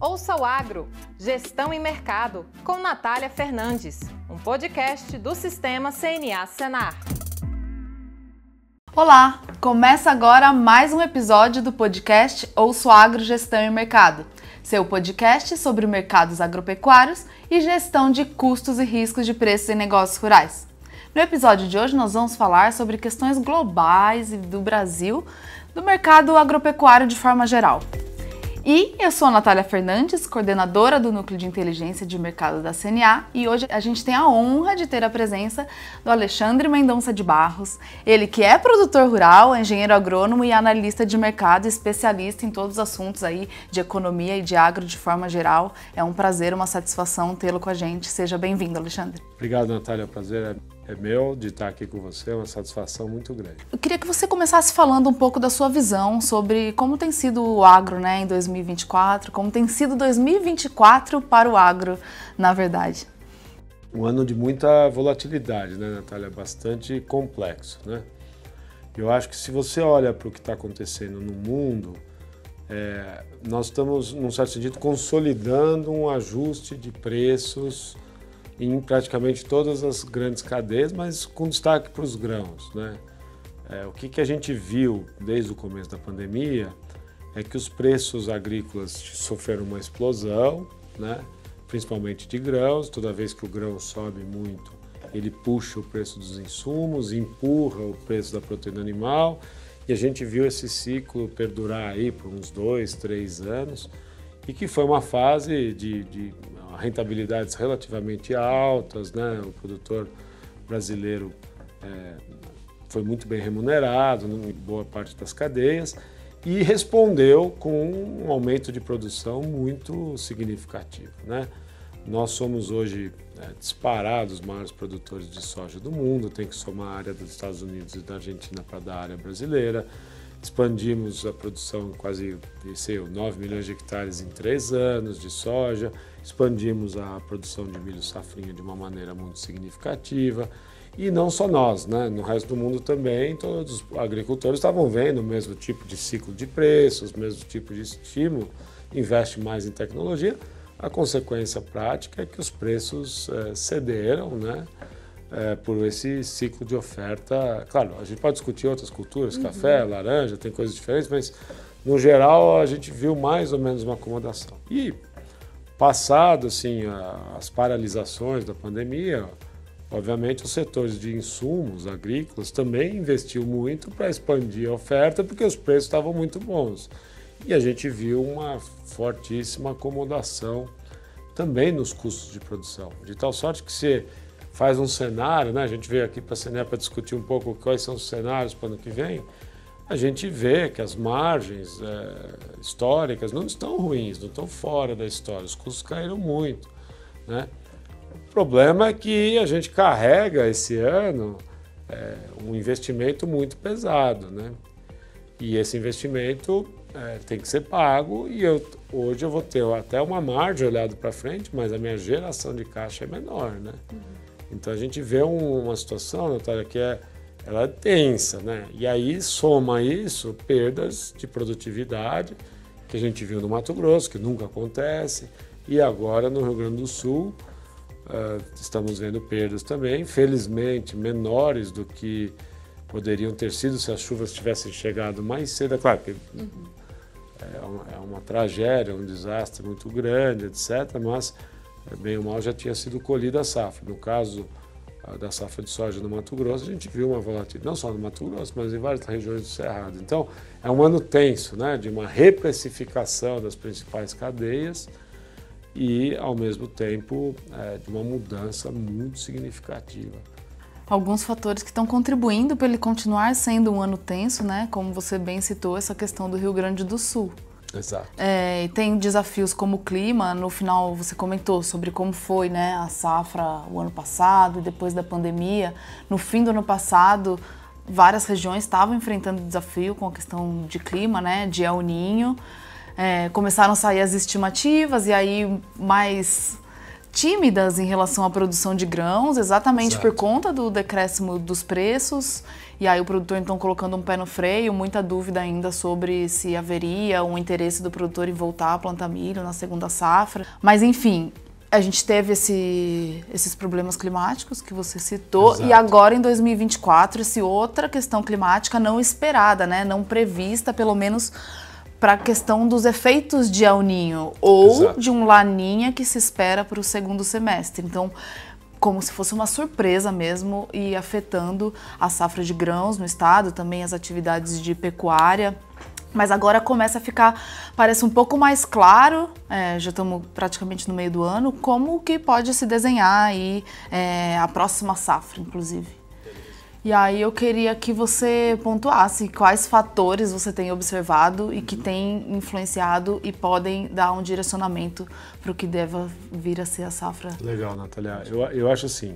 Ouça o Agro, Gestão e Mercado, com Natália Fernandes, um podcast do Sistema CNA Senar. Olá, começa agora mais um episódio do podcast Ouça o Agro, Gestão e Mercado, seu podcast sobre mercados agropecuários e gestão de custos e riscos de preços em negócios rurais. No episódio de hoje nós vamos falar sobre questões globais e do Brasil, do mercado agropecuário de forma geral. E eu sou a Natália Fernandes, coordenadora do Núcleo de Inteligência de Mercado da CNA, e hoje a gente tem a honra de ter a presença do Alexandre Mendonça de Barros, ele que é produtor rural, engenheiro agrônomo e analista de mercado, especialista em todos os assuntos aí de economia e de agro de forma geral. É um prazer, uma satisfação tê-lo com a gente. Seja bem-vindo, Alexandre. Obrigado, Natália. O prazer é meu de estar aqui com você, é uma satisfação muito grande. Eu queria que você começasse falando um pouco da sua visão sobre como tem sido o agro, em 2024, como tem sido 2024 para o agro, na verdade. Um ano de muita volatilidade, né, Natália? Bastante complexo, né? Eu acho que se você olha para o que está acontecendo no mundo, nós estamos, num certo sentido, consolidando um ajuste de preços em praticamente todas as grandes cadeias, mas com destaque para os grãos, né? O que a gente viu desde o começo da pandemia é que os preços agrícolas sofreram uma explosão, né? Principalmente de grãos. Toda vez que o grão sobe muito, ele puxa o preço dos insumos, empurra o preço da proteína animal, e a gente viu esse ciclo perdurar aí por uns 2, 3 anos, e que foi uma fase de rentabilidades relativamente altas, né? O produtor brasileiro foi muito bem remunerado em boa parte das cadeias e respondeu com um aumento de produção muito significativo, né? Nós somos hoje disparados os maiores produtores de soja do mundo, tem que somar a área dos Estados Unidos e da Argentina para dar a área brasileira. Expandimos a produção em quase 9 milhões de hectares em 3 anos de soja, expandimos a produção de milho safrinha de uma maneira muito significativa. E não só nós, né? No resto do mundo também, todos os agricultores estavam vendo o mesmo tipo de ciclo de preços, o mesmo tipo de estímulo, investe mais em tecnologia. A consequência prática é que os preços cederam, né? Por esse ciclo de oferta. Claro, a gente pode discutir outras culturas, café, laranja, tem coisas diferentes, mas no geral a gente viu mais ou menos uma acomodação. E passado assim, as paralisações da pandemia, obviamente os setores de insumos agrícolas também investiu muito para expandir a oferta, porque os preços estavam muito bons. E a gente viu uma fortíssima acomodação também nos custos de produção, de tal sorte que se faz um cenário, né? A gente veio aqui para a CNA para discutir um pouco quais são os cenários para o ano que vem. A gente vê que as margens históricas não estão ruins, não estão fora da história, os custos caíram muito, né? O problema é que a gente carrega esse ano um investimento muito pesado, né? E esse investimento tem que ser pago e hoje eu vou ter até uma margem olhado para frente, mas a minha geração de caixa é menor, né? Então a gente vê uma situação, Natália, que ela é tensa, né? E aí soma isso perdas de produtividade que a gente viu no Mato Grosso, que nunca acontece, e agora no Rio Grande do Sul estamos vendo perdas também, felizmente menores do que poderiam ter sido se as chuvas tivessem chegado mais cedo. É claro que é uma tragédia, um desastre muito grande, etc., mas bem ou mal já tinha sido colhida a safra. No caso da safra de soja no Mato Grosso, a gente viu uma volatilidade, não só no Mato Grosso, mas em várias regiões do Cerrado. Então, é um ano tenso, né, de uma reprecificação das principais cadeias e, ao mesmo tempo, de uma mudança muito significativa. Alguns fatores que estão contribuindo para ele continuar sendo um ano tenso, né? Como você bem citou, essa questão do Rio Grande do Sul. Exato. E tem desafios como o clima. No final você comentou sobre como foi, né, a safra o ano passado e depois da pandemia. No fim do ano passado, várias regiões estavam enfrentando desafio com a questão de clima, né, de El Niño. Começaram a sair as estimativas e aí mais tímidas em relação à produção de grãos, exatamente por conta do decréscimo dos preços. E aí o produtor então colocando um pé no freio, muita dúvida ainda sobre se haveria um interesse do produtor em voltar a plantar milho na segunda safra. Mas enfim, a gente teve esses problemas climáticos que você citou. Exato. E agora em 2024, essa outra questão climática não esperada, né? Não prevista, pelo menos para a questão dos efeitos de El Niño ou Exato. De um Laninha que se espera para o segundo semestre. Então, como se fosse uma surpresa mesmo e afetando a safra de grãos no estado, também as atividades de pecuária. Mas agora começa a ficar, parece um pouco mais claro, já estamos praticamente no meio do ano, como que pode se desenhar aí a próxima safra, inclusive. E aí eu queria que você pontuasse quais fatores você tem observado e que tem influenciado e podem dar um direcionamento para o que deva vir a ser a safra. Legal, Natália. Eu acho assim,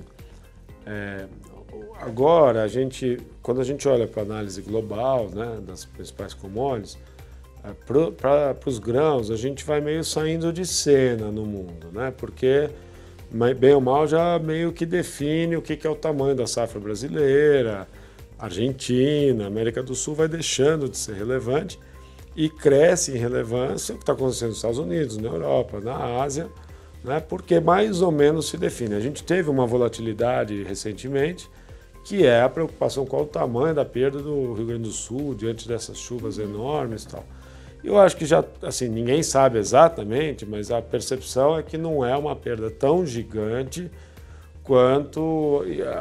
agora quando a gente olha para a análise global, né, das principais commodities, para os grãos a gente vai meio saindo de cena no mundo, né, porque bem ou mal já meio que define o que é o tamanho da safra brasileira, Argentina, América do Sul vai deixando de ser relevante e cresce em relevância o que está acontecendo nos Estados Unidos, na Europa, na Ásia, né, porque mais ou menos se define. A gente teve uma volatilidade recentemente, que é a preocupação com o tamanho da perda do Rio Grande do Sul diante dessas chuvas enormes e tal. Eu acho que já, assim, ninguém sabe exatamente, mas a percepção é que não é uma perda tão gigante quanto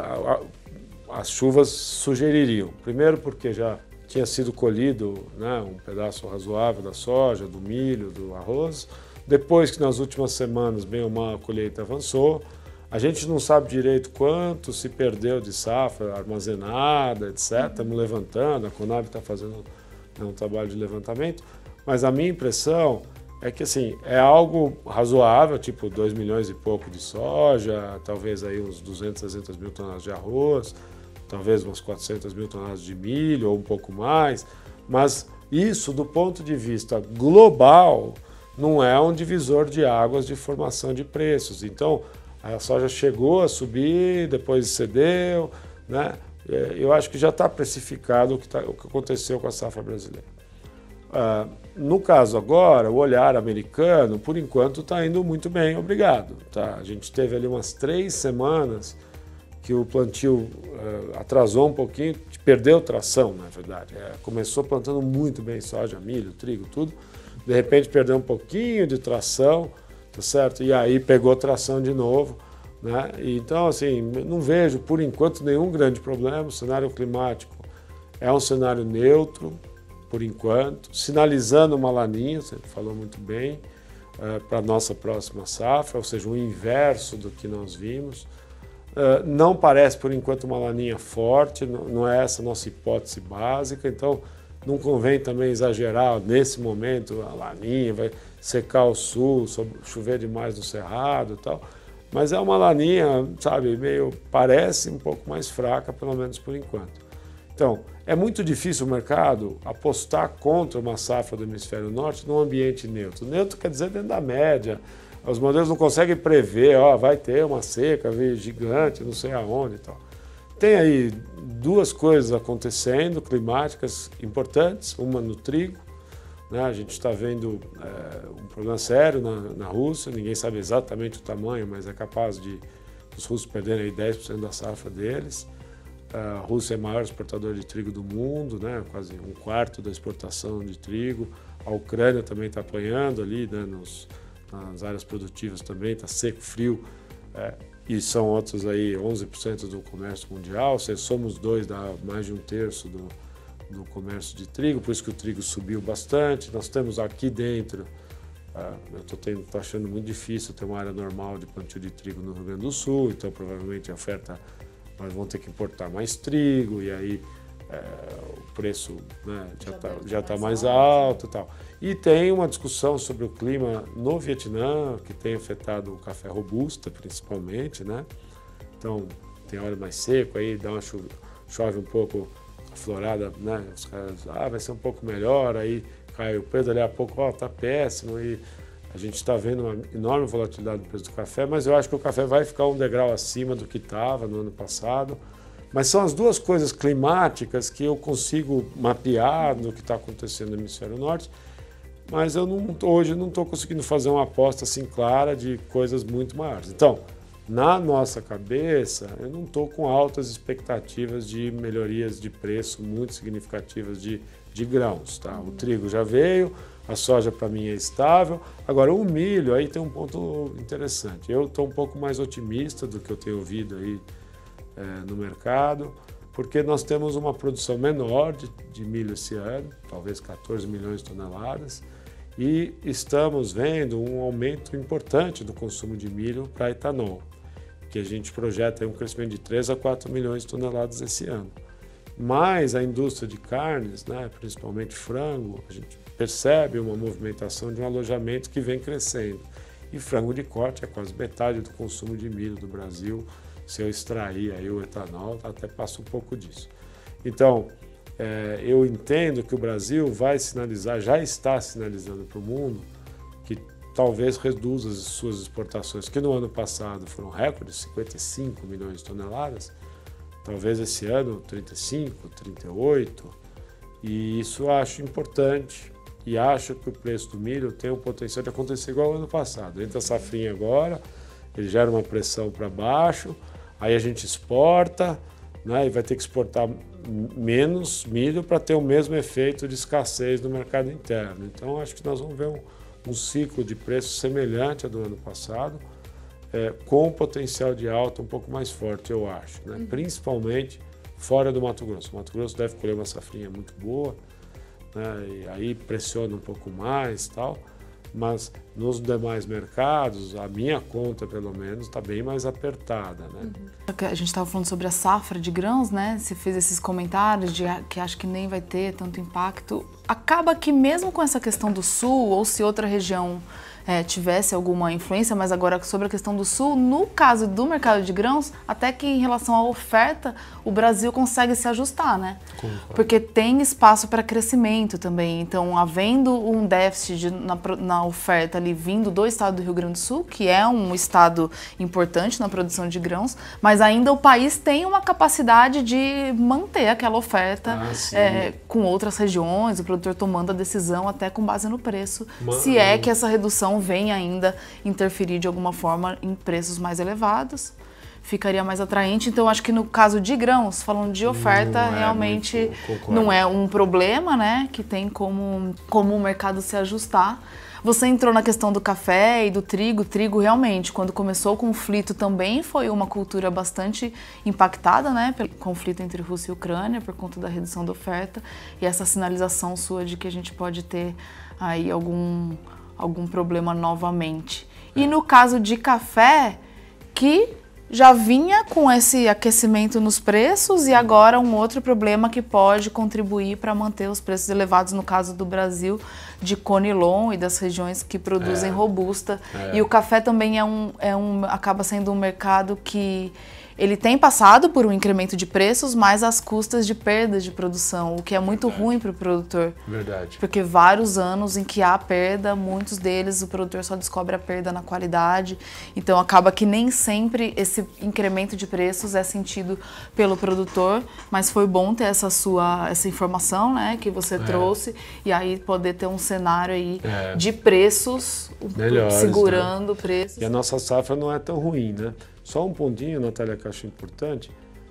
as chuvas sugeririam. Primeiro porque já tinha sido colhido, né, um pedaço razoável da soja, do milho, do arroz. Depois que nas últimas semanas, bem ou mal, a colheita avançou. A gente não sabe direito quanto se perdeu de safra armazenada, etc. Estamos levantando, a Conab está fazendo um trabalho de levantamento. Mas a minha impressão é que assim, é algo razoável, tipo 2 milhões e pouco de soja, talvez aí uns 200, 300 mil toneladas de arroz, talvez umas 400 mil toneladas de milho ou um pouco mais, mas isso do ponto de vista global não é um divisor de águas de formação de preços. Então a soja chegou a subir, depois cedeu, né? Eu acho que já está precificado o que aconteceu com a safra brasileira. No caso agora, o olhar americano, por enquanto, está indo muito bem, obrigado. Tá? A gente teve ali umas 3 semanas que o plantio atrasou um pouquinho, perdeu tração, na verdade. Começou plantando muito bem soja, milho, trigo, tudo. De repente perdeu um pouquinho de tração, tá certo? E aí pegou tração de novo, né? Então, assim, não vejo, por enquanto, nenhum grande problema. O cenário climático é um cenário neutro, por enquanto, sinalizando uma laninha, você falou muito bem, para a nossa próxima safra, ou seja, o inverso do que nós vimos. Não parece, por enquanto, uma laninha forte, não é essa a nossa hipótese básica, então não convém também exagerar nesse momento, a laninha vai secar o sul, chover demais no cerrado e tal, mas é uma laninha, sabe, parece um pouco mais fraca, pelo menos por enquanto. Então, é muito difícil o mercado apostar contra uma safra do hemisfério norte num ambiente neutro. Neutro quer dizer dentro da média. Os modelos não conseguem prever, vai ter uma seca gigante, não sei aonde e tal. Tem aí 2 coisas acontecendo, climáticas importantes, uma no trigo, né? A gente está vendo um problema sério na Rússia, ninguém sabe exatamente o tamanho, mas é capaz de os russos perderem aí 10% da safra deles. A Rússia é o maior exportador de trigo do mundo, né? Quase 1/4 da exportação de trigo. A Ucrânia também está apanhando ali, né? Nas áreas produtivas também, está seco, frio, e são outros aí 11% do comércio mundial, ou seja, somos 2, dá mais de 1/3 do comércio de trigo, por isso que o trigo subiu bastante. Nós temos aqui dentro, eu estou achando muito difícil ter uma área normal de plantio de trigo no Rio Grande do Sul, então provavelmente a oferta, nós vamos ter que importar mais trigo, e aí o preço, né, já está mais alto e tal. E tem uma discussão sobre o clima no Vietnã, que tem afetado o café robusta, principalmente, né? Então, tem hora mais seco, aí dá uma chove um pouco a florada, né? Os caras, vai ser um pouco melhor, aí cai o preço, ali a pouco, tá péssimo, e A gente está vendo uma enorme volatilidade do preço do café, mas eu acho que o café vai ficar um degrau acima do que estava no ano passado. Mas são as duas coisas climáticas que eu consigo mapear no que está acontecendo no hemisfério norte, mas hoje eu não estou conseguindo fazer uma aposta assim clara de coisas muito maiores. Então, na nossa cabeça, eu não estou com altas expectativas de melhorias de preço muito significativas de grãos. Tá? O trigo já veio, a soja para mim é estável. Agora, o milho, aí tem um ponto interessante. Eu estou um pouco mais otimista do que eu tenho ouvido aí no mercado, porque nós temos uma produção menor de milho esse ano, talvez 14 milhões de toneladas, e estamos vendo um aumento importante do consumo de milho para etanol, que a gente projeta um crescimento de 3 a 4 milhões de toneladas esse ano. Mas a indústria de carnes, né, principalmente frango, a gente percebe uma movimentação de um alojamento que vem crescendo. E frango de corte é quase metade do consumo de milho do Brasil. Se eu extrair aí o etanol, até passa um pouco disso. Então, eu entendo que o Brasil vai sinalizar, já está sinalizando para o mundo, que talvez reduza as suas exportações, que no ano passado foram recordes, 55 milhões de toneladas, talvez esse ano 35, 38, e isso eu acho importante. E acho que o preço do milho tem o potencial de acontecer igual ao ano passado. Entra a safrinha agora, ele gera uma pressão para baixo, aí a gente exporta, né, e vai ter que exportar menos milho para ter o mesmo efeito de escassez no mercado interno. Então, acho que nós vamos ver um ciclo de preço semelhante ao do ano passado, com potencial de alta um pouco mais forte, eu acho, né? Principalmente fora do Mato Grosso. O Mato Grosso deve colher uma safrinha muito boa, né, e aí pressiona um pouco mais, tal, mas nos demais mercados, a minha conta, pelo menos, está bem mais apertada, né? A gente estava falando sobre a safra de grãos, né? Você fez esses comentários de que acho que nem vai ter tanto impacto. Acaba que mesmo com essa questão do Sul, ou se outra região tivesse alguma influência, mas agora sobre a questão do Sul, no caso do mercado de grãos, até que em relação à oferta, o Brasil consegue se ajustar, né? Porque tem espaço para crescimento também. Então, havendo um déficit na oferta ali vindo do estado do Rio Grande do Sul, que é um estado importante na produção de grãos, mas ainda o país tem uma capacidade de manter aquela oferta com outras regiões, o produtor tomando a decisão até com base no preço, se é que essa redução vem ainda interferir de alguma forma em preços mais elevados, ficaria mais atraente. Então, acho que no caso de grãos, falando de oferta, realmente não é um problema, né, que tem como o mercado se ajustar. Você entrou na questão do café e do trigo. Trigo, realmente, quando começou o conflito, também foi uma cultura bastante impactada, né, pelo conflito entre Rússia e Ucrânia, por conta da redução da oferta, e essa sinalização sua de que a gente pode ter aí algum problema novamente. E no caso de café, que já vinha com esse aquecimento nos preços, e agora um outro problema que pode contribuir para manter os preços elevados, no caso do Brasil, de Conilon e das regiões que produzem robusta. E o café também acaba sendo um mercado que ele tem passado por um incremento de preços, mas às custas de perdas de produção, o que é muito ruim para o produtor. Verdade. Porque vários anos em que há perda, muitos deles o produtor só descobre a perda na qualidade. Então acaba que nem sempre esse incremento de preços é sentido pelo produtor, mas foi bom ter essa informação, né, que você trouxe, e aí poder ter um cenário aí de preços melhores, segurando preços. E a nossa safra não é tão ruim, né? Só um pontinho, Natália, que eu acho importante,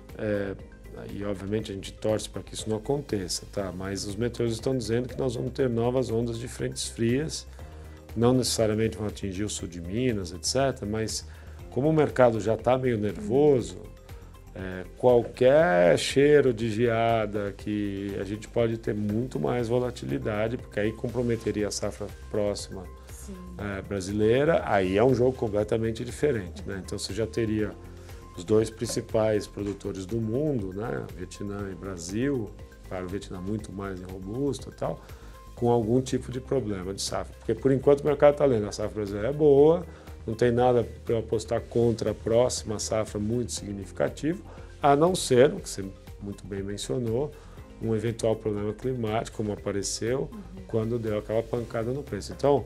e obviamente a gente torce para que isso não aconteça, tá? Mas os meteorólogos estão dizendo que nós vamos ter novas ondas de frentes frias, não necessariamente vão atingir o sul de Minas, etc., mas como o mercado já está meio nervoso, qualquer cheiro de geada que a gente pode ter muito mais volatilidade, porque aí comprometeria a safra próxima brasileira, aí é um jogo completamente diferente, né? Então você já teria os dois principais produtores do mundo, né? Vietnã e Brasil, claro, o Vietnã muito mais em robusta e tal, com algum tipo de problema de safra. Porque por enquanto o mercado está lendo, a safra brasileira é boa, não tem nada para eu apostar contra a próxima safra muito significativo, a não ser, o que você muito bem mencionou, um eventual problema climático, como apareceu quando deu aquela pancada no preço. Então,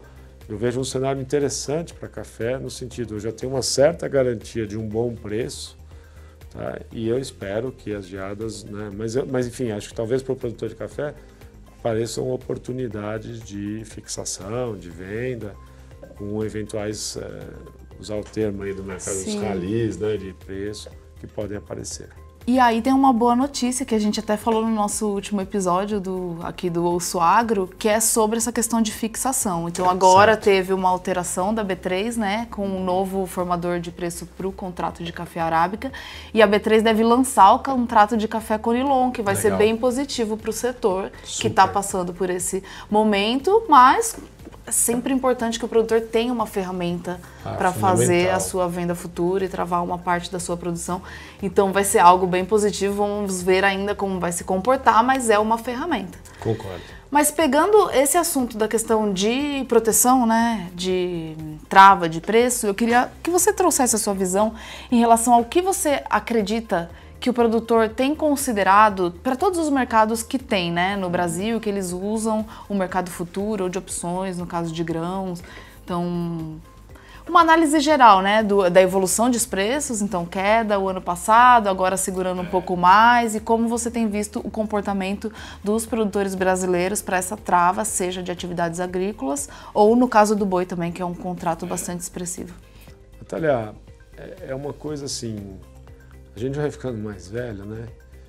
eu vejo um cenário interessante para café, no sentido, eu já tenho uma certa garantia de um bom preço, tá? E eu espero que as geadas, né? Mas enfim, acho que talvez para o produtor de café apareçam oportunidades de fixação, de venda, com eventuais, usar o termo aí do mercado, os ralis, né, de preço, que podem aparecer. E aí tem uma boa notícia que a gente até falou no nosso último episódio aqui do Ouço Agro, que é sobre essa questão de fixação. Então agora teve uma alteração da B3, né, com um novo formador de preço para o contrato de café arábica, e a B3 deve lançar o contrato de café Conilon, que vai ser bem positivo para o setor que está passando por esse momento, mas é sempre importante que o produtor tenha uma ferramenta para fazer a sua venda futura e travar uma parte da sua produção. Então vai ser algo bem positivo, vamos ver ainda como vai se comportar, mas é uma ferramenta. Concordo. Mas pegando esse assunto da questão de proteção, né, de trava de preço, eu queria que você trouxesse a sua visão em relação ao que você acredita que o produtor tem considerado para todos os mercados que tem, né, no Brasil, que eles usam o mercado futuro ou de opções, no caso de grãos. Então, uma análise geral, né, da evolução dos preços, então queda o ano passado, agora segurando um pouco mais, e como você tem visto o comportamento dos produtores brasileiros para essa trava, seja de atividades agrícolas ou no caso do boi também, que é um contrato bastante expressivo. Natália, é uma coisa assim, a gente vai ficando mais velho, né?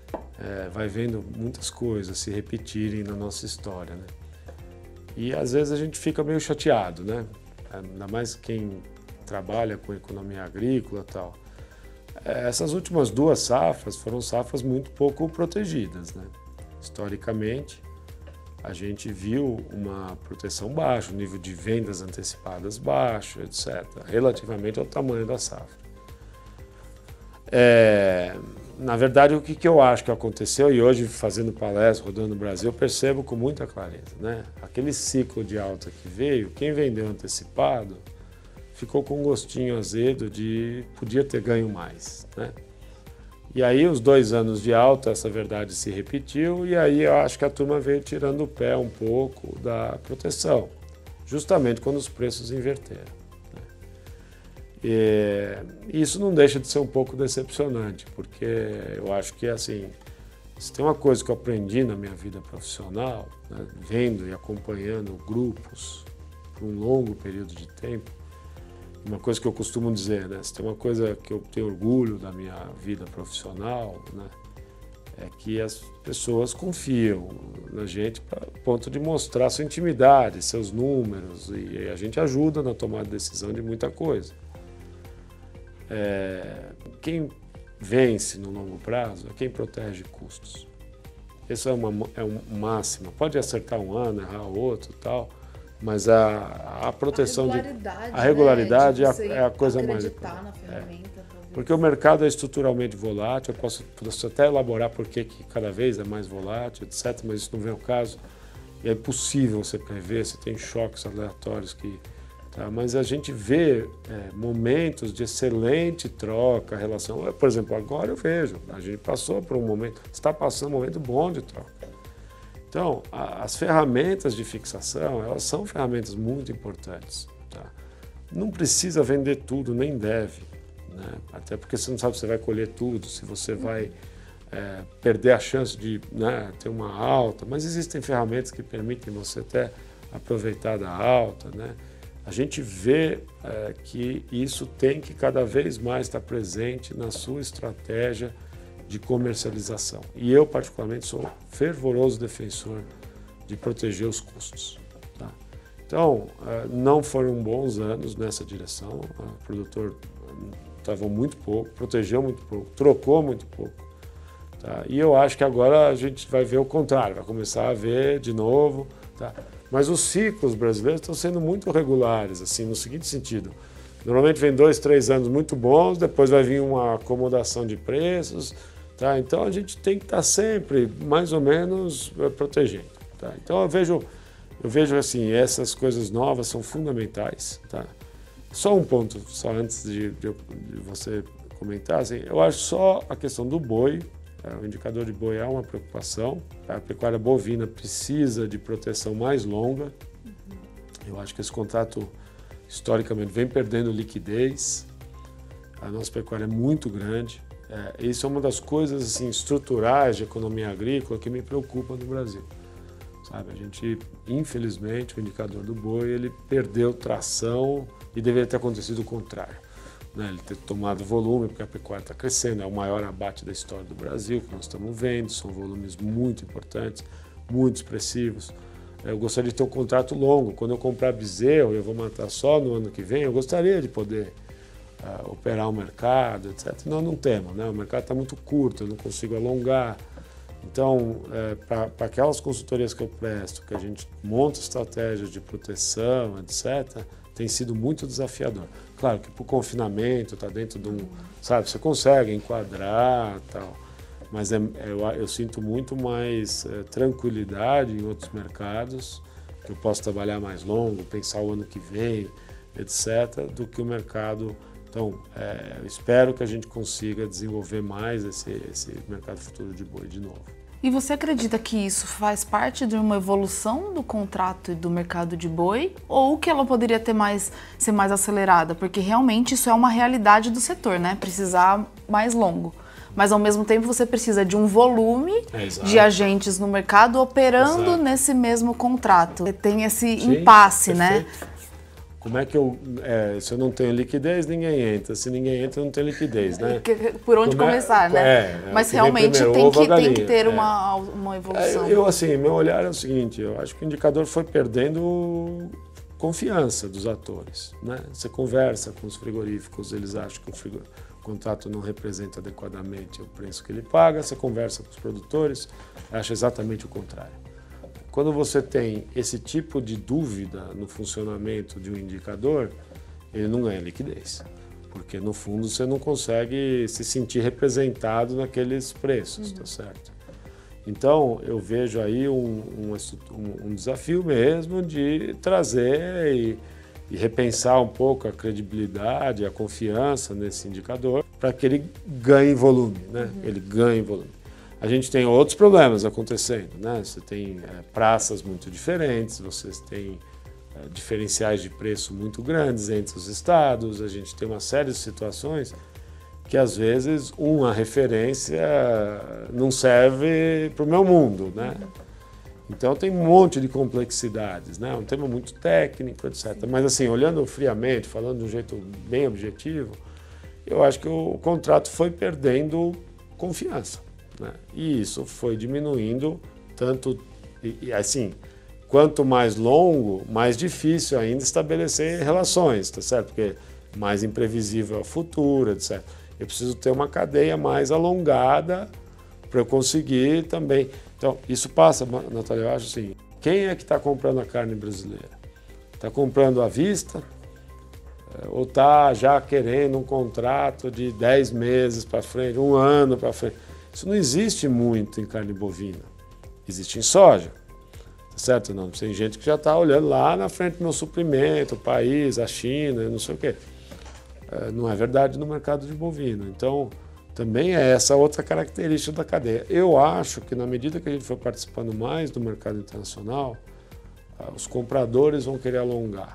Vai vendo muitas coisas se repetirem na nossa história, né? E às vezes a gente fica meio chateado, né? Ainda mais quem trabalha com economia agrícola e tal. Essas últimas 2 safras foram safras muito pouco protegidas, né? Historicamente, a gente viu uma proteção baixa, um nível de vendas antecipadas baixo, etc., relativamente ao tamanho da safra. Na verdade, o que eu acho que aconteceu, e hoje fazendo palestra, rodando o Brasil, eu percebo com muita clareza, né? Aquele ciclo de alta que veio, quem vendeu antecipado ficou com um gostinho azedo de podia ter ganho mais, né? E aí os 2 anos de alta, essa verdade se repetiu, e aí eu acho que a turma veio tirando o pé um pouco da proteção, justamente quando os preços inverteram. E isso não deixa de ser um pouco decepcionante, porque eu acho que, assim, se tem uma coisa que eu aprendi na minha vida profissional, né, vendo e acompanhando grupos por um longo período de tempo, uma coisa que eu costumo dizer, né, se tem uma coisa que eu tenho orgulho da minha vida profissional, né, é que as pessoas confiam na gente para ponto de mostrar sua intimidade, seus números, e a gente ajuda na tomada de decisão de muita coisa. Quem vence no longo prazo é quem protege custos. Isso é uma máxima. Pode acertar um ano, errar outro e tal, mas a proteção a regularidade, né, é a coisa mais importante. Na ferramenta, porque o mercado é estruturalmente volátil, eu posso até elaborar por que cada vez é mais volátil, etc., mas isso não vem ao caso. E é impossível você prever, você tem choques aleatórios que... Tá, mas a gente vê momentos de excelente troca, relação. Por exemplo, agora eu vejo, a gente passou por um momento, está passando um momento bom de troca. Então, as ferramentas de fixação, elas são ferramentas muito importantes. Tá? Não precisa vender tudo, nem deve, né? Até porque você não sabe se você vai colher tudo, se você vai perder a chance de, né, ter uma alta, mas existem ferramentas que permitem você até aproveitar da alta, né? A gente vê que isso tem que cada vez mais estar presente na sua estratégia de comercialização. E eu, particularmente, sou fervoroso defensor de proteger os custos. Tá? Então, não foram bons anos nessa direção. O produtor estava muito pouco, protegeu muito pouco, trocou muito pouco. Tá? E eu acho que agora a gente vai ver o contrário, vai começar a ver de novo. Tá? Mas os ciclos brasileiros estão sendo muito regulares, assim, no seguinte sentido. Normalmente vem 2, 3 anos muito bons, depois vai vir uma acomodação de preços, tá? Então a gente tem que estar sempre mais ou menos protegendo. Tá? Então eu vejo assim, essas coisas novas são fundamentais. Tá? Só um ponto, só antes de você comentar, assim, eu acho só a questão do boi. O indicador de boi é uma preocupação. A pecuária bovina precisa de proteção mais longa. Eu acho que esse contrato, historicamente, vem perdendo liquidez. A nossa pecuária é muito grande. Isso é uma das coisas assim, estruturais de economia agrícola que me preocupa no Brasil. Sabe? A gente, infelizmente, o indicador do boi, ele perdeu tração e deveria ter acontecido o contrário. Né? Ele ter tomado volume, porque a pecuária está crescendo, é o maior abate da história do Brasil, que nós estamos vendo, são volumes muito importantes, muito expressivos. Eu gostaria de ter um contrato longo. Quando eu comprar bezerro, eu vou matar só no ano que vem, eu gostaria de poder operar o mercado, etc. Nós não temos, né? O mercado está muito curto, eu não consigo alongar. Então, para aquelas consultorias que eu presto, que a gente monta estratégias de proteção, etc., tem sido muito desafiador. Claro que para o confinamento, está dentro de um... Sabe, você consegue enquadrar e tal, mas eu sinto muito mais tranquilidade em outros mercados, que eu posso trabalhar mais longo, pensar o ano que vem, etc., do que o mercado... Então, eu espero que a gente consiga desenvolver mais esse mercado futuro de boi de novo. E você acredita que isso faz parte de uma evolução do contrato e do mercado de boi? Ou que ela poderia ser mais acelerada? Porque realmente isso é uma realidade do setor, né? Precisar mais longo. Mas ao mesmo tempo você precisa de um volume de agentes no mercado operando nesse mesmo contrato. Tem esse impasse, né? Como é que se eu não tenho liquidez, ninguém entra. Se ninguém entra, não tem liquidez, né? Por onde começar, né? Mas realmente tem que ter uma evolução. Assim, meu olhar é o seguinte, eu acho que o indicador foi perdendo confiança dos atores, né? Você conversa com os frigoríficos, eles acham que o contrato não representa adequadamente o preço que ele paga, você conversa com os produtores, acha exatamente o contrário. Quando você tem esse tipo de dúvida no funcionamento de um indicador, ele não ganha liquidez, porque no fundo você não consegue se sentir representado naqueles preços, tá certo? Então eu vejo aí um desafio mesmo de trazer e repensar um pouco a credibilidade, a confiança nesse indicador, para que ele ganhe volume, né? Ele ganhe volume. A gente tem outros problemas acontecendo, né? Você tem praças muito diferentes, vocês têm diferenciais de preço muito grandes entre os estados, a gente tem uma série de situações que às vezes uma referência não serve para o meu mundo, né? Então tem um monte de complexidades, né? Um tema muito técnico, etc. Mas assim, olhando friamente, falando de um jeito bem objetivo, eu acho que o contrato foi perdendo confiança. Né? E isso foi diminuindo tanto, e assim, quanto mais longo, mais difícil ainda estabelecer relações, tá certo? Porque mais imprevisível é o futuro, etc. Eu preciso ter uma cadeia mais alongada para eu conseguir também. Então, isso passa, Natália, eu acho assim, quem é que está comprando a carne brasileira? Está comprando à vista? Ou está já querendo um contrato de 10 meses para frente, 1 ano para frente? Isso não existe muito em carne bovina, existe em soja, tá certo? Não, tem gente que já está olhando lá na frente do meu suprimento, o país, a China, não sei o quê. Não é verdade no mercado de bovino. Então, também é essa outra característica da cadeia. Eu acho que na medida que a gente for participando mais do mercado internacional, os compradores vão querer alongar.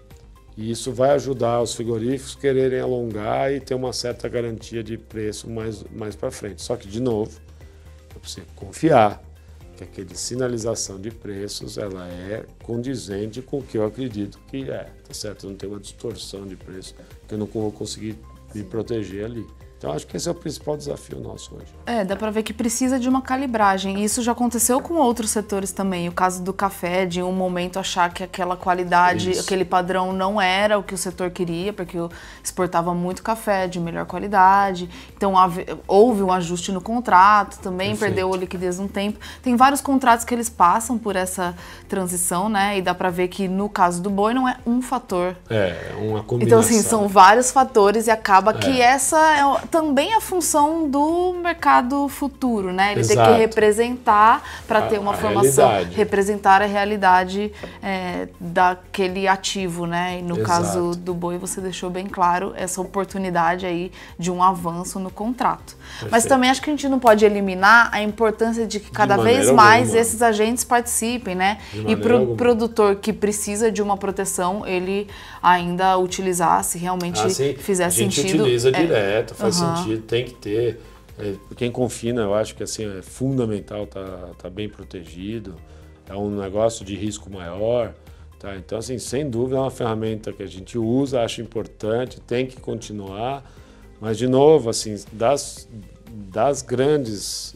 E isso vai ajudar os frigoríficos a quererem alongar e ter uma certa garantia de preço mais para frente. Só que, de novo, eu preciso confiar que aquela sinalização de preços ela é condizente com o que eu acredito que tá certo? Não tem uma distorção de preço que eu não vou conseguir me proteger ali. Então, acho que esse é o principal desafio nosso hoje. Dá para ver que precisa de uma calibragem. Isso já aconteceu com outros setores também. O caso do café, de um momento achar que aquela qualidade, aquele padrão não era o que o setor queria, porque exportava muito café de melhor qualidade. Então, houve um ajuste no contrato também, perdeu a liquidez um tempo. Tem vários contratos que eles passam por essa transição, né? E dá para ver que no caso do boi não é um fator. É uma combinação. Então, assim, são vários fatores e acaba que essa também a função do mercado futuro, né? Ele Exato. tem que representar para ter uma formação, realidade. representar a realidade daquele ativo, né? E no Exato. caso do boi, você deixou bem claro essa oportunidade aí de um avanço no contrato. Perfeito. Mas também acho que a gente não pode eliminar a importância de que cada vez mais alguma. esses agentes participem, né? E para o produtor que precisa de uma proteção, ele ainda utilizar, se realmente fizer sentido. A gente utiliza direto, faz sentido, tem que ter. Quem confina, eu acho que assim, é fundamental tá bem protegido, é um negócio de risco maior. Tá? Então, assim, sem dúvida é uma ferramenta que a gente usa, acho importante, tem que continuar. Mas, de novo, assim, das grandes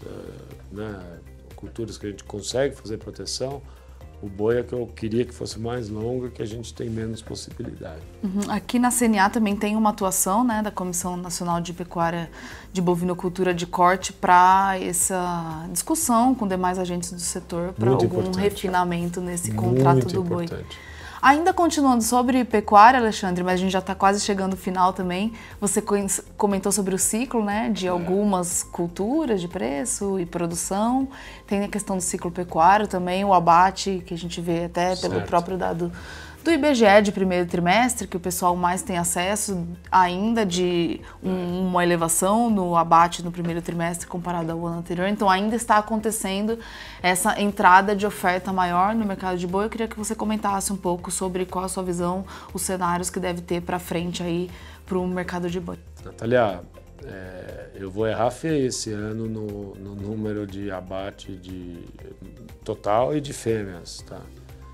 culturas que a gente consegue fazer proteção, o boi é que eu queria que fosse mais longo e que a gente tem menos possibilidade. Aqui na CNA também tem uma atuação, né, da Comissão Nacional de Pecuária de Bovinocultura de Corte para essa discussão com demais agentes do setor para algum refinamento nesse contrato do boi. Ainda continuando sobre pecuária, Alexandre, mas a gente já está quase chegando no final também. Você comentou sobre o ciclo, né, de algumas culturas de preço e produção. Tem a questão do ciclo pecuário também, o abate, que a gente vê até pelo próprio dado do IBGE de primeiro trimestre, que o pessoal mais tem acesso ainda de uma elevação no abate no primeiro trimestre comparado ao ano anterior. Então ainda está acontecendo essa entrada de oferta maior no mercado de boi. Eu queria que você comentasse um pouco sobre qual a sua visão, os cenários que deve ter para frente aí para o mercado de boi. Natália, eu vou errar feio esse ano no número de abate de total e de fêmeas, tá?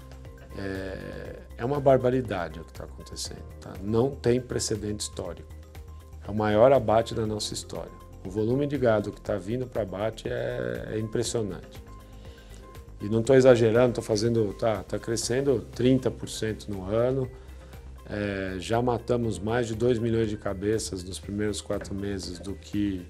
É uma barbaridade o que está acontecendo, tá? Não tem precedente histórico. É o maior abate da nossa história. O volume de gado que está vindo para abate é impressionante. E não estou exagerando, está crescendo 30% no ano. Já matamos mais de 2 milhões de cabeças nos primeiros 4 meses do que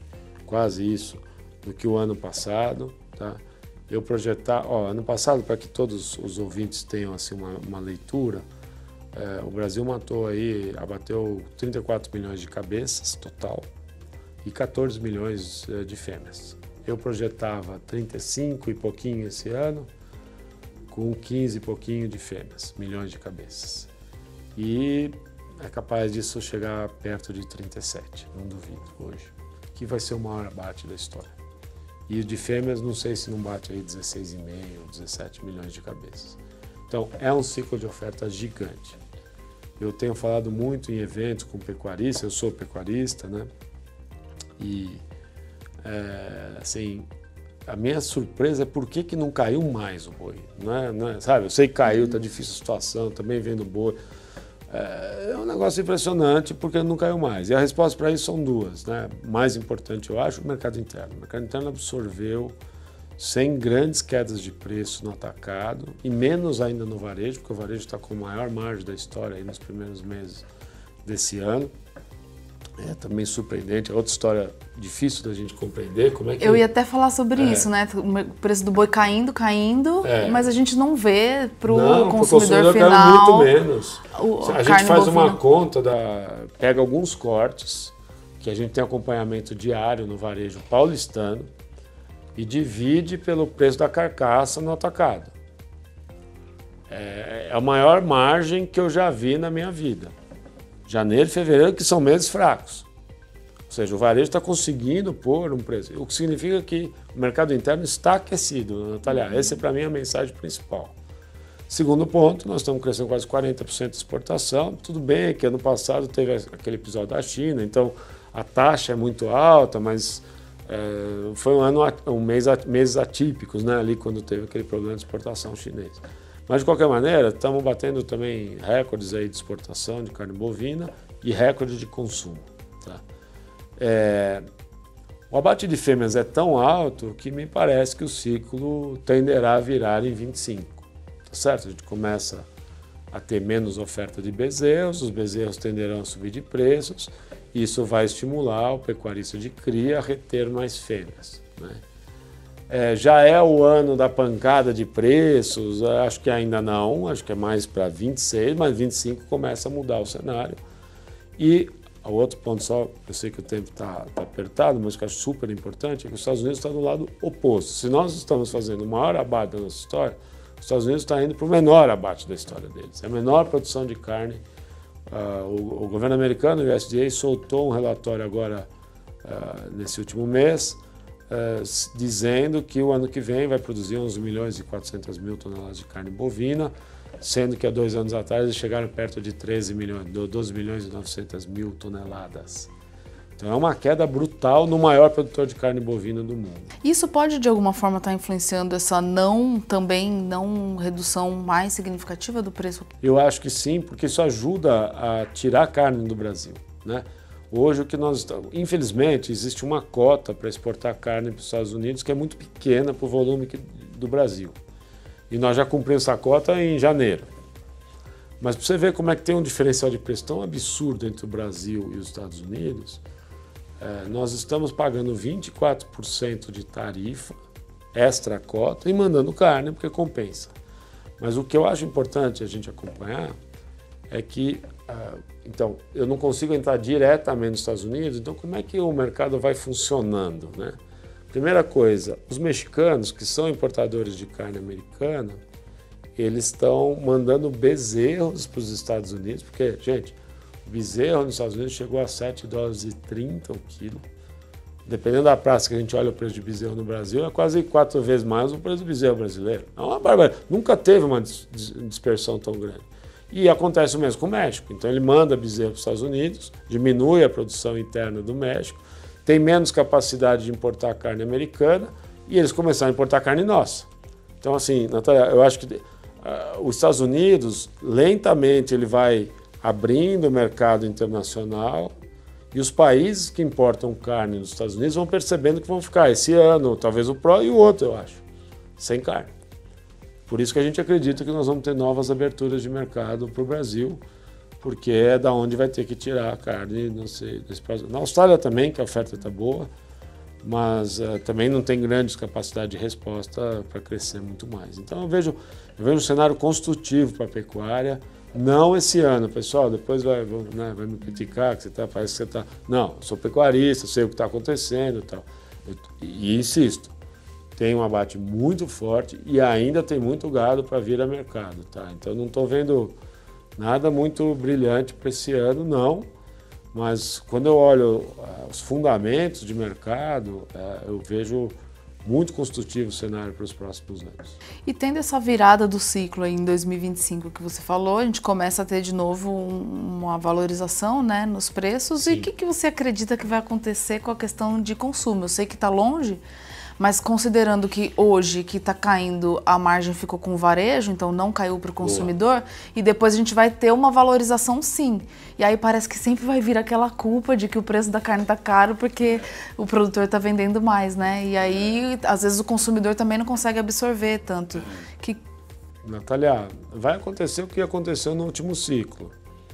o ano passado, tá? Eu projetar, ano passado, para que todos os ouvintes tenham assim, uma leitura, o Brasil abateu 34 milhões de cabeças total e 14 milhões de fêmeas. Eu projetava 35 e pouquinho esse ano, com 15 e pouquinho de fêmeas, milhões de cabeças. E é capaz disso chegar perto de 37, não duvido, hoje, que vai ser o maior abate da história. E o de fêmeas, não sei se não bate aí 16,5 ou 17 milhões de cabeças. Então, é um ciclo de oferta gigante. Eu tenho falado muito em eventos com pecuaristas, eu sou pecuarista, né? E, assim, a minha surpresa é por que não caiu mais o boi. Não é, sabe? Eu sei que caiu, está difícil a situação, também vendo boi. É um negócio impressionante porque não caiu mais. E a resposta para isso são duas, né? Mais importante, eu acho, o mercado interno. O mercado interno absorveu sem grandes quedas de preço no atacado e menos ainda no varejo, porque o varejo está com a maior margem da história aí nos primeiros meses desse ano. É também surpreendente, é outra história difícil da gente compreender. Como é que... Eu ia até falar sobre isso, né? O preço do boi caindo, mas a gente não vê para o consumidor final. Muito menos. A gente faz uma conta, pega alguns cortes, que a gente tem acompanhamento diário no varejo paulistano, e divide pelo preço da carcaça no atacado. É a maior margem que eu já vi na minha vida. Janeiro e fevereiro, que são meses fracos. Ou seja, o varejo está conseguindo pôr um preço. O que significa que o mercado interno está aquecido, Natália. Essa é, para mim, a mensagem principal. Segundo ponto, nós estamos crescendo quase 40% de exportação. Tudo bem que ano passado teve aquele episódio da China, então a taxa é muito alta, mas foi meses atípicos, né, ali quando teve aquele problema de exportação chinês. Mas, de qualquer maneira, estamos batendo também recordes aí de exportação de carne bovina e recorde de consumo. Tá? O abate de fêmeas é tão alto que me parece que o ciclo tenderá a virar em 25. Tá certo? A gente começa a ter menos oferta de bezerros, os bezerros tenderão a subir de preços, e isso vai estimular o pecuarista de cria a reter mais fêmeas, né? Já é o ano da pancada de preços, acho que ainda não, acho que é mais para 26, mas 25 começa a mudar o cenário. E o outro ponto só, eu sei que o tempo está apertado, mas que eu acho super importante, é que os Estados Unidos está do lado oposto. Se nós estamos fazendo o maior abate da nossa história, os Estados Unidos está indo para o menor abate da história deles. É a menor produção de carne. O governo americano, o USDA, soltou um relatório agora, nesse último mês, dizendo que o ano que vem vai produzir 11 milhões e 400 mil toneladas de carne bovina, sendo que há 2 anos atrás eles chegaram perto de 12 milhões e 900 mil toneladas. Então é uma queda brutal no maior produtor de carne bovina do mundo. Isso pode de alguma forma estar influenciando essa não redução mais significativa do preço? Eu acho que sim, porque isso ajuda a tirar carne do Brasil, né? Hoje o que nós estamos, infelizmente, existe uma cota para exportar carne para os Estados Unidos que é muito pequena para o volume do Brasil. E nós já cumprimos essa cota em janeiro. Mas para você ver como é que tem um diferencial de preço tão absurdo entre o Brasil e os Estados Unidos, nós estamos pagando 24% de tarifa, extra cota, e mandando carne porque compensa. Mas o que eu acho importante a gente acompanhar é que, então, eu não consigo entrar diretamente nos Estados Unidos, então como é que o mercado vai funcionando, né? Primeira coisa, os mexicanos, que são importadores de carne americana, eles estão mandando bezerros para os Estados Unidos, porque, gente, o bezerro nos Estados Unidos chegou a $7,30 o quilo. Dependendo da praça que a gente olha o preço de bezerro no Brasil, é quase 4 vezes mais o preço do bezerro brasileiro. É uma barbaridade. Nunca teve uma dispersão tão grande. E acontece o mesmo com o México. Então ele manda bezerro para os Estados Unidos, diminui a produção interna do México, tem menos capacidade de importar carne americana e eles começaram a importar carne nossa. Então, assim, Natália, eu acho que os Estados Unidos, lentamente, ele vai abrindo o mercado internacional e os países que importam carne nos Estados Unidos vão percebendo que vão ficar esse ano, talvez o próximo e o outro, eu acho, sem carne. Por isso que a gente acredita que nós vamos ter novas aberturas de mercado para o Brasil, porque é da onde vai ter que tirar a carne, não sei, na Austrália também, que a oferta está boa, mas também não tem grandes capacidade de resposta para crescer muito mais. Então eu vejo um cenário construtivo para a pecuária, não esse ano, pessoal, depois vai me criticar, que parece que você está... Não, eu sou pecuarista, sei o que está acontecendo e tal. E insisto, tem um abate muito forte e ainda tem muito gado para vir a mercado, tá? Então não estou vendo nada muito brilhante para esse ano, não. Mas quando eu olho os fundamentos de mercado, eu vejo muito construtivo o cenário para os próximos anos. E tendo essa virada do ciclo aí em 2025 que você falou, a gente começa a ter de novo uma valorização, né, nos preços. Sim. E o que você acredita que vai acontecer com a questão de consumo? Eu sei que está longe, mas considerando que hoje que está caindo, a margem ficou com o varejo, então não caiu para o consumidor, e depois a gente vai ter uma valorização sim. E aí parece que sempre vai vir aquela culpa de que o preço da carne está caro porque o produtor está vendendo mais, né? E aí, às vezes, o consumidor também não consegue absorver tanto. Natália, vai acontecer o que aconteceu no último ciclo.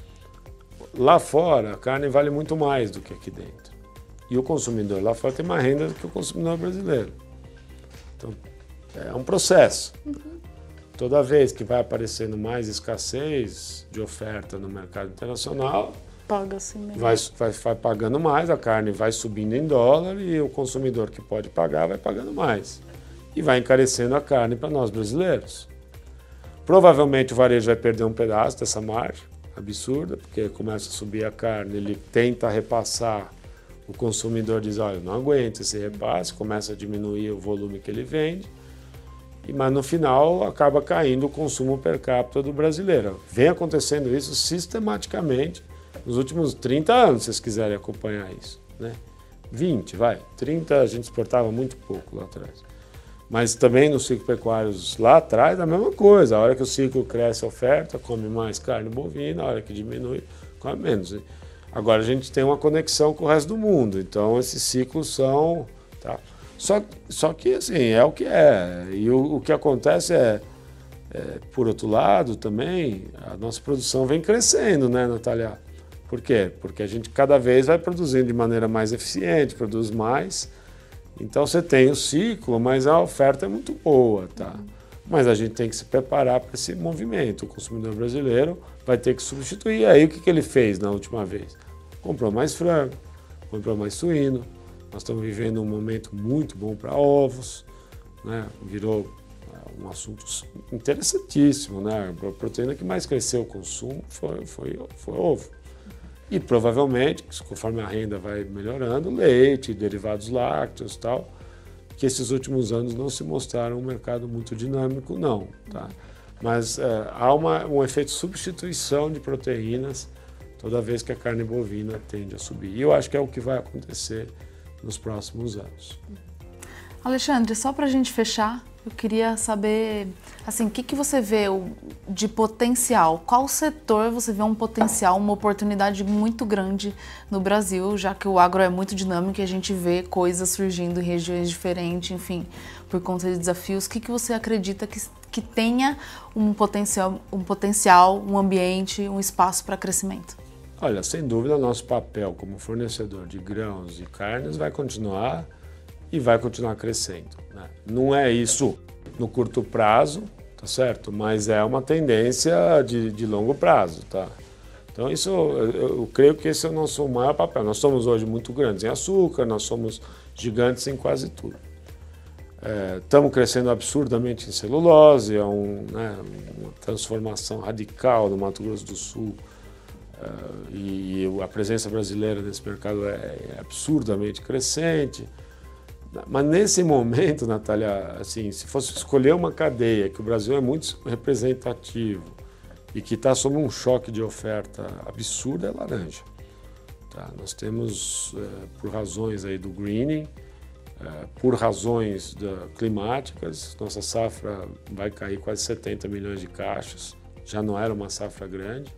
Lá fora, a carne vale muito mais do que aqui dentro. E o consumidor lá fora tem mais renda do que o consumidor brasileiro. Então, é um processo. Toda vez que vai aparecendo mais escassez de oferta no mercado internacional, paga-se mesmo. Vai pagando mais, a carne vai subindo em dólar e o consumidor que pode pagar vai pagando mais. E vai encarecendo a carne para nós brasileiros. Provavelmente o varejo vai perder um pedaço dessa margem absurda, porque começa a subir a carne, ele tenta repassar. O consumidor diz, olha, eu não aguento esse repasse, começa a diminuir o volume que ele vende, mas no final acaba caindo o consumo per capita do brasileiro. Vem acontecendo isso sistematicamente nos últimos 30 anos, se vocês quiserem acompanhar isso, né? 20, vai. 30 a gente exportava muito pouco lá atrás. Mas também nos ciclos pecuários lá atrás, a mesma coisa. A hora que o ciclo cresce a oferta, come mais carne bovina, a hora que diminui, come menos. Agora a gente tem uma conexão com o resto do mundo, então esses ciclos são... Tá? Só que assim, é o que é. E o que acontece por outro lado também, a nossa produção vem crescendo, né, Natália? Por quê? Porque a gente cada vez vai produzindo de maneira mais eficiente, produz mais. Então você tem o ciclo, mas a oferta é muito boa, tá? Mas a gente tem que se preparar para esse movimento. O consumidor brasileiro vai ter que substituir. Aí o que ele fez na última vez? comprou mais frango, comprou mais suíno. Nós estamos vivendo um momento muito bom para ovos, né? Virou um assunto interessantíssimo, né? A proteína que mais cresceu o consumo foi ovo. E provavelmente, conforme a renda vai melhorando, leite, derivados lácteos e tal, que esses últimos anos não se mostraram um mercado muito dinâmico, não. Tá? Mas há um efeito de substituição de proteínas toda vez que a carne bovina tende a subir. E eu acho que é o que vai acontecer nos próximos anos. Alexandre, só para a gente fechar, eu queria saber, assim, o que você vê de potencial? Qual setor você vê um potencial, uma oportunidade muito grande no Brasil, já que o agro é muito dinâmico e a gente vê coisas surgindo em regiões diferentes, enfim, por conta de desafios. O que você acredita que tenha um potencial, um ambiente, um espaço para crescimento? Olha, sem dúvida, nosso papel como fornecedor de grãos e carnes vai continuar e vai continuar crescendo, né? Não é isso no curto prazo, tá certo? Mas é uma tendência de longo prazo, tá? Então isso, eu creio que esse é o nosso maior papel. Nós somos hoje muito grandes em açúcar, nós somos gigantes em quase tudo. Estamos crescendo absurdamente em celulose, é uma transformação radical no Mato Grosso do Sul. E a presença brasileira nesse mercado é absurdamente crescente. Mas nesse momento, Natália, assim, se fosse escolher uma cadeia que o Brasil é muito representativo e que está sob um choque de oferta absurdo, é laranja. Tá? Nós temos, por razões aí do greening, por razões climáticas, nossa safra vai cair quase 70 milhões de caixas, já não era uma safra grande.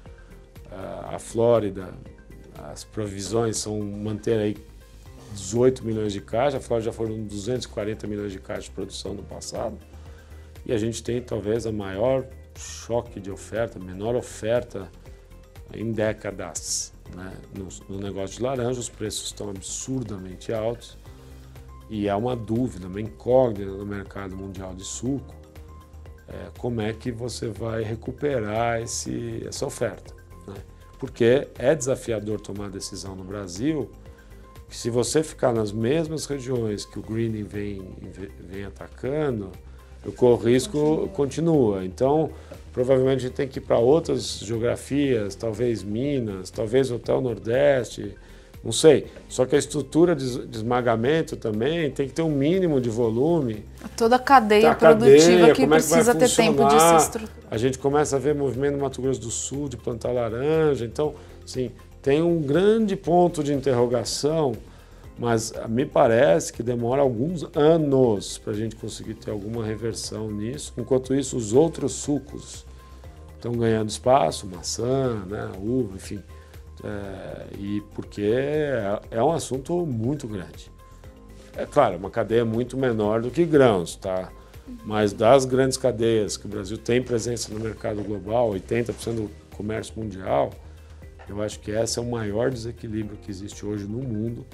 A Flórida, as provisões são manter aí 18 milhões de caixas, a Flórida já foram 240 milhões de caixas de produção no passado, e a gente tem talvez a maior choque de oferta, menor oferta em décadas, né? No negócio de laranja, os preços estão absurdamente altos, e há uma dúvida, uma incógnita no mercado mundial de suco, como é que você vai recuperar essa oferta, né? Porque é desafiador tomar decisão no Brasil, que se você ficar nas mesmas regiões que o greening vem atacando, o risco continua. Então, provavelmente a gente tem que ir para outras geografias, talvez Minas, talvez até o Nordeste, não sei. Só que a estrutura de esmagamento também tem que ter um mínimo de volume. Toda a cadeia produtiva que precisa ter tempo de se estruturar. A gente começa a ver movimento no Mato Grosso do Sul de plantar laranja, então, sim, tem um grande ponto de interrogação, mas me parece que demora alguns anos para a gente conseguir ter alguma reversão nisso. Enquanto isso, os outros sucos estão ganhando espaço, maçã, né, uva, enfim, e porque é um assunto muito grande. É claro, uma cadeia muito menor do que grãos, tá? Mas das grandes cadeias que o Brasil tem presença no mercado global, 80% do comércio mundial, eu acho que esse é o maior desequilíbrio que existe hoje no mundo,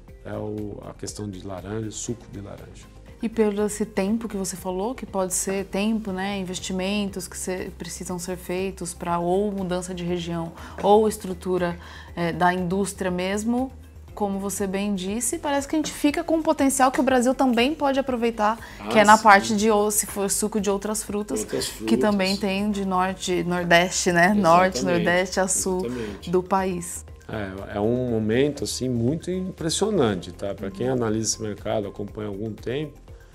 a questão de laranja, suco de laranja. E pelo esse tempo que você falou, que pode ser tempo, né, investimentos que precisam ser feitos para ou mudança de região ou estrutura da indústria mesmo, como você bem disse, parece que a gente fica com um potencial que o Brasil também pode aproveitar, que é na parte de, se for suco de outras frutas, que também tem de norte, nordeste, né? Exatamente. Norte, nordeste a sul do país. É um momento assim muito impressionante, tá? Para quem analisa esse mercado, acompanha há algum tempo,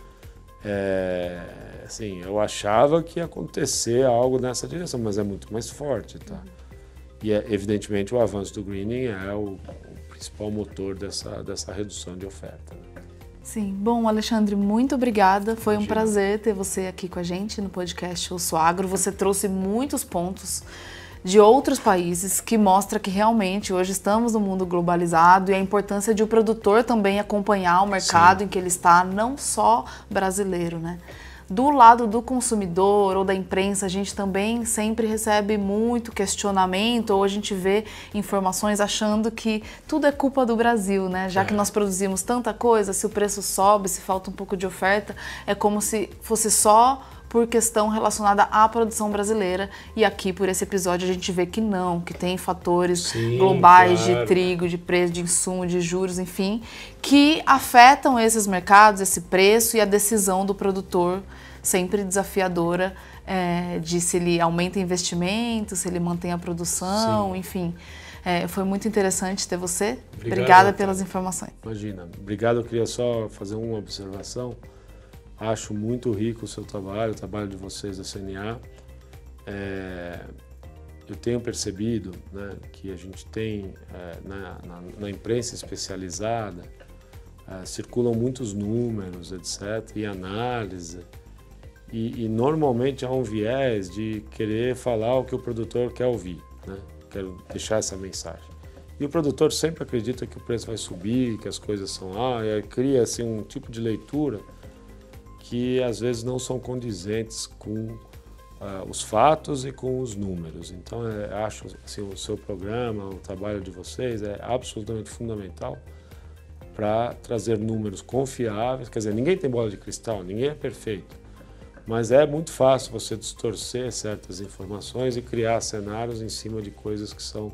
assim, eu achava que ia acontecer algo nessa direção, mas é muito mais forte, tá? E evidentemente o avanço do greening é o principal motor dessa redução de oferta. Sim. Bom, Alexandre, muito obrigada. Foi um prazer ter você aqui com a gente no podcast Eu Sou Agro. Você trouxe muitos pontos de outros países que mostra que realmente hoje estamos no mundo globalizado e a importância de o produtor também acompanhar o mercado em que ele está, não só brasileiro, né? Do lado do consumidor ou da imprensa, a gente também sempre recebe muito questionamento ou a gente vê informações achando que tudo é culpa do Brasil, né? Já que nós produzimos tanta coisa, se o preço sobe, se falta um pouco de oferta, é como se fosse só por questão relacionada à produção brasileira. E aqui, por esse episódio, a gente vê que não, que tem fatores globais, claro, de trigo, de preço, de insumo, de juros, enfim, que afetam esses mercados, esse preço e a decisão do produtor, sempre desafiadora, de se ele aumenta investimento, se ele mantém a produção, sim, enfim. Foi muito interessante ter você. Obrigada pelas informações. Imagina. Obrigado. Eu queria só fazer uma observação. Acho muito rico o seu trabalho, o trabalho de vocês da CNA. Eu tenho percebido, né, que a gente tem na imprensa especializada, circulam muitos números, etc., e análise. E normalmente há um viés de querer falar o que o produtor quer ouvir, né? Quero deixar essa mensagem. E o produtor sempre acredita que o preço vai subir, que as coisas são e aí cria assim, um tipo de leitura que às vezes não são condizentes com os fatos e com os números. Então, acho assim, o seu programa, o trabalho de vocês é absolutamente fundamental para trazer números confiáveis. Quer dizer, ninguém tem bola de cristal, ninguém é perfeito. Mas é muito fácil você distorcer certas informações e criar cenários em cima de coisas que são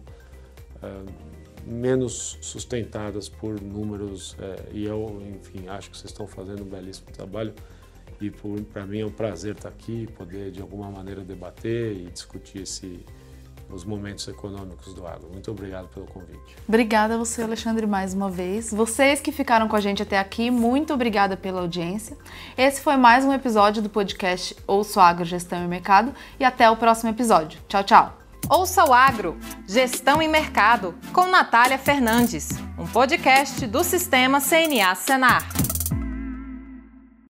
menos sustentadas por números. E eu, enfim, acho que vocês estão fazendo um belíssimo trabalho. E para mim é um prazer estar aqui, poder de alguma maneira debater e discutir os momentos econômicos do agro. Muito obrigado pelo convite. Obrigada a você, Alexandre, mais uma vez. Vocês que ficaram com a gente até aqui, muito obrigada pela audiência. Esse foi mais um episódio do podcast Ouça o Agro, Gestão e Mercado, e até o próximo episódio. Tchau, tchau. Ouça o Agro, Gestão e Mercado, com Natália Fernandes, um podcast do Sistema CNA Senar.